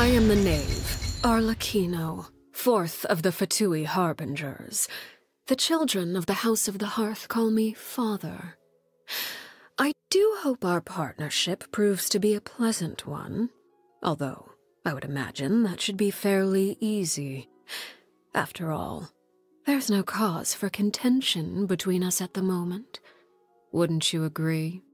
I am the knave, Arlecchino, fourth of the Fatui Harbingers. The children of the House of the Hearth call me Father. I do hope our partnership proves to be a pleasant one, although I would imagine that should be fairly easy. After all, there's no cause for contention between us at the moment. Wouldn't you agree?